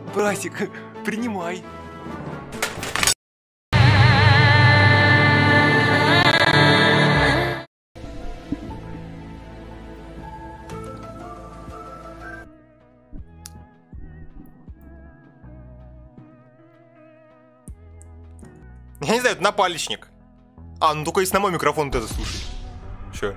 Братик, принимай. Я не знаю, это напалечник. А, ну только если на мой микрофон вот это слушай. Чё?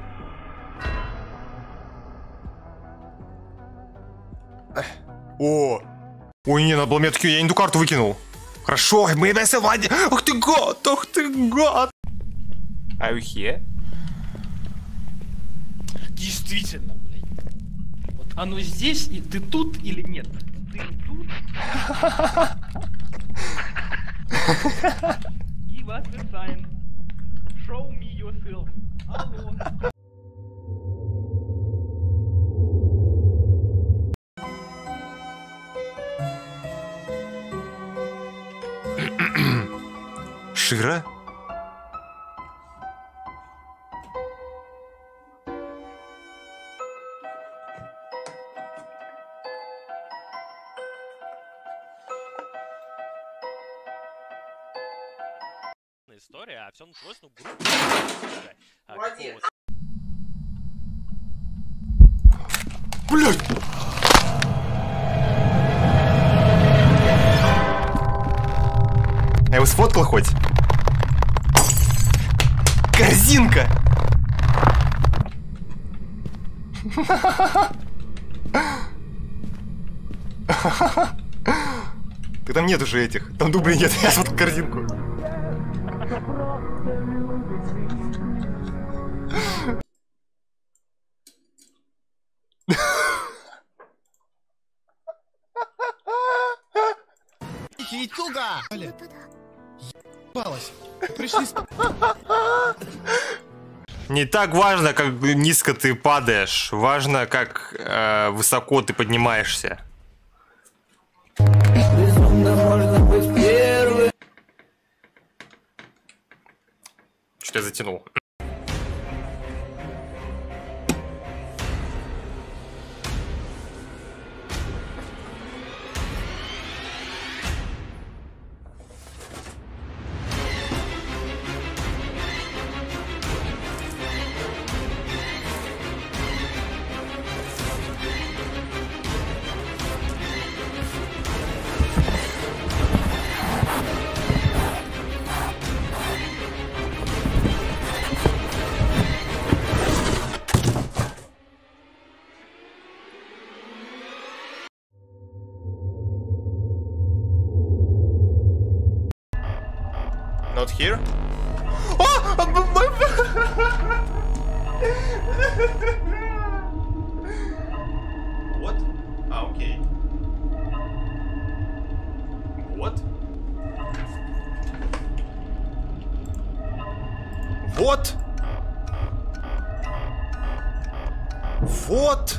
О! Ой, не, надо было мне такие, я не ту карту выкинул. Хорошо, мы на Влади. Ах ты гад, ах ты гад. Are you here? Действительно, блядь. Вот оно здесь, и ты тут или нет? Ты тут? Give us a sign. Show me yourself. Алло. Шира? История, а все началось, ну, Молодец. Блядь! Я его сфоткал хоть? Корзинка! Так там нет уже этих, там дублей нет, я сфоткал корзинку. Итуга! Ебалась. Пришли с... Не так важно, как низко ты падаешь, важно, как высоко ты поднимаешься. Что я затянул? Not here? What? Ah, okay. What? Вот! Вот!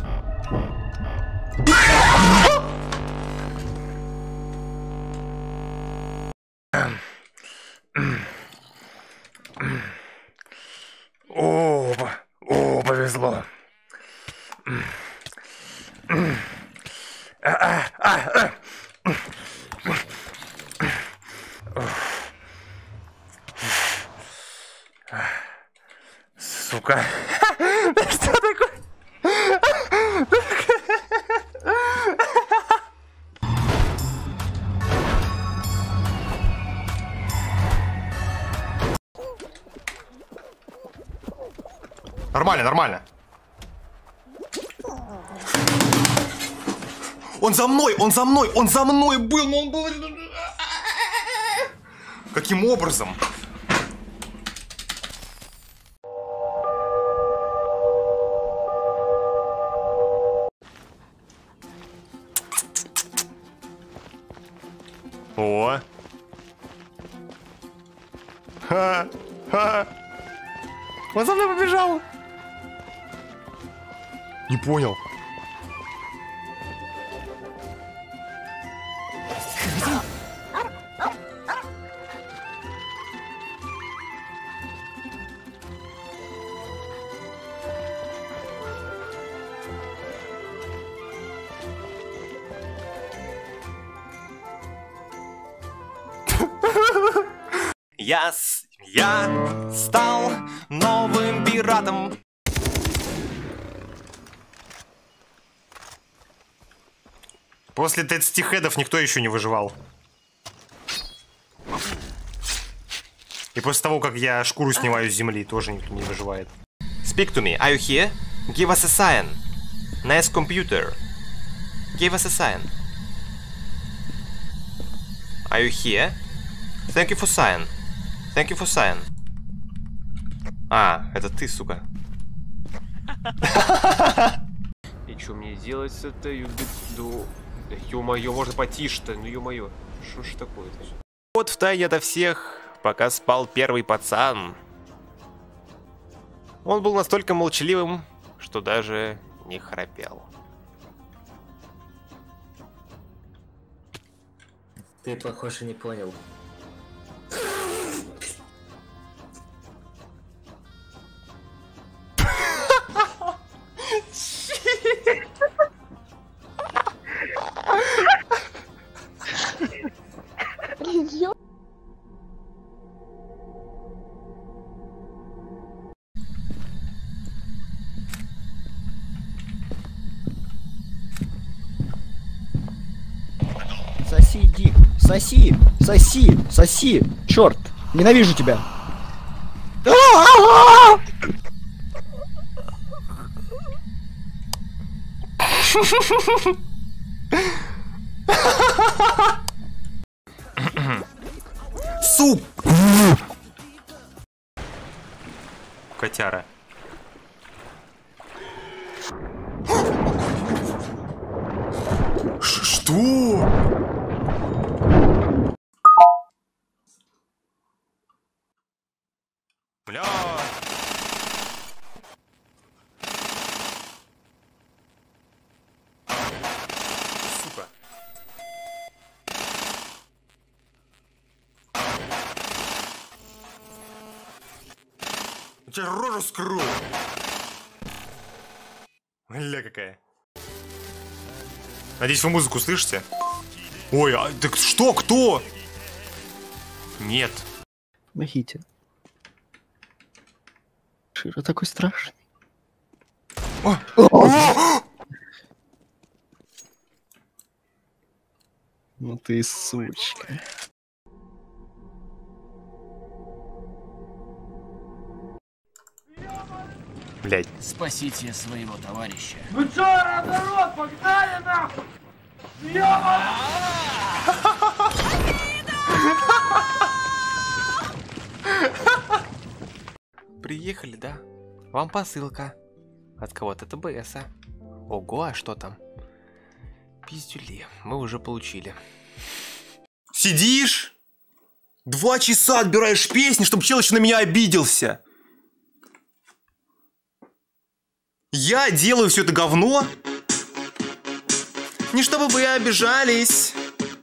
О, повезло. Сука. Что такое? Нормально, нормально. Он за мной, он за мной, он за мной был, но он был... Каким образом? О. Ха. Он за мной побежал. Не понял. Я стал новым пиратом. После 30 хедов никто еще не выживал. И после того, как я шкуру снимаю с земли, тоже никто не выживает. Speak to me. Are you here? Give us a sign. Nice computer. Give us a sign. Are you here? Thank you for sign. Thank you for sign. А, это ты, сука. И что мне делать с этой? Да ё-моё, можно потише-то, ну ё-моё. Что ж такое-то? Вот втайне ото всех, пока спал первый пацан. Он был настолько молчаливым, что даже не храпел. Ты, похоже, не понял. Соси, Дик, соси, соси, соси, черт, ненавижу тебя. Суп! Котяра. Что? Бля. Сука. Я тебе рожу скрою. Бля, какая. Надеюсь, вы музыку слышите? Ой, а так что, кто? Нет. Помогите. Широ такой страшный. Ну ты сучка. Блядь. Спасите своего товарища. Ну чё, народ, погнали нахуй! Приехали, да? Вам посылка. От кого-то ТБСа. Ого, а что там? Пиздюли, мы уже получили. Сидишь? 2 часа отбираешь песни, чтобы чел еще на меня обиделся. Я делаю все это говно. Не чтобы вы обижались,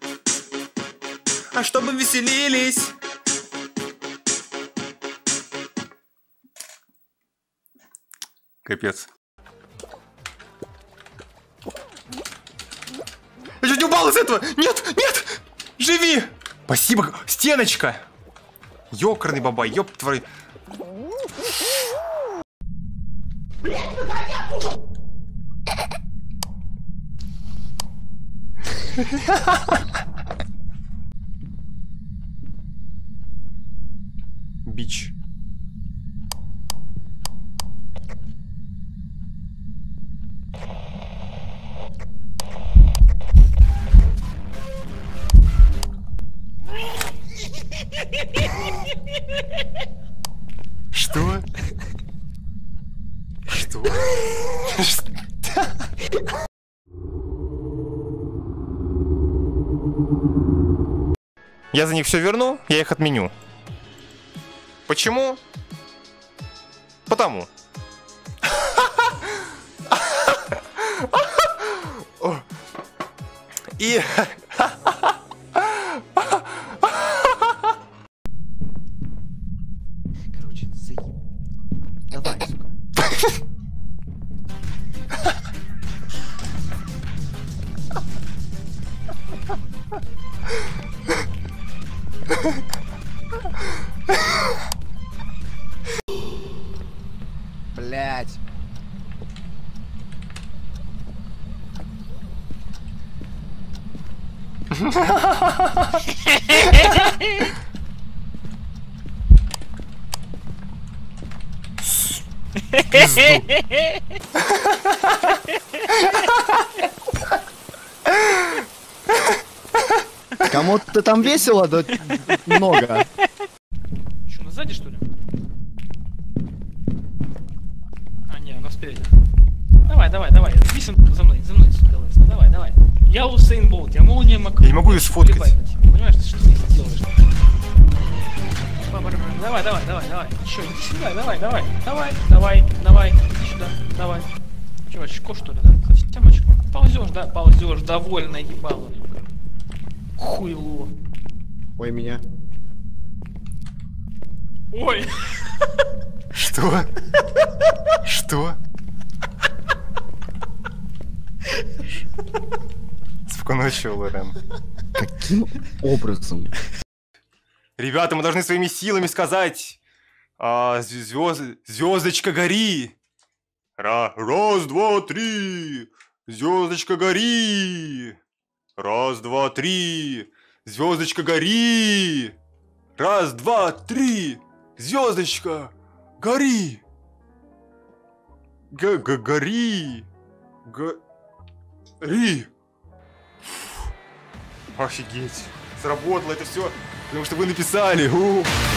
а чтобы веселились. Капец. Я чуть не упал из этого! Нет, нет! Живи! Спасибо, стеночка! Ёкарный бабай, ёб твою... Бич. Что? Что? Я за них все верну, я их отменю. Почему? Потому. И... Короче, давай, сука. Пизду. Кому-то там весело, да много. Что, на сзади, что ли? А, не, она спереди. Давай, давай, давай. Иди за мной, сука, лысый. Давай, давай. Я Усейн Болт, я молния Маккуин. Я не могу её сфоткать. Плевать на тебя, понимаешь, ты что ты делаешь? Давай, давай, давай, давай. Чё, иди сюда, давай, давай. Давай, давай, давай. Иди сюда, давай. Чё, очко, что ли, да? Совсем очко? Ползёшь, да? Ползёшь, довольно ебало. Хуйло. Ой, меня. Ой. Что? Что? Спокойной ночи, Лорен. Каким образом? Ребята, мы должны своими силами сказать. Звездочка гори. Раз, два, три. Звездочка гори. Раз, два, три. Звездочка гори. Раз, два, три. Звездочка гори. Гори. Гори. Офигеть. Сработало это все, потому что вы написали.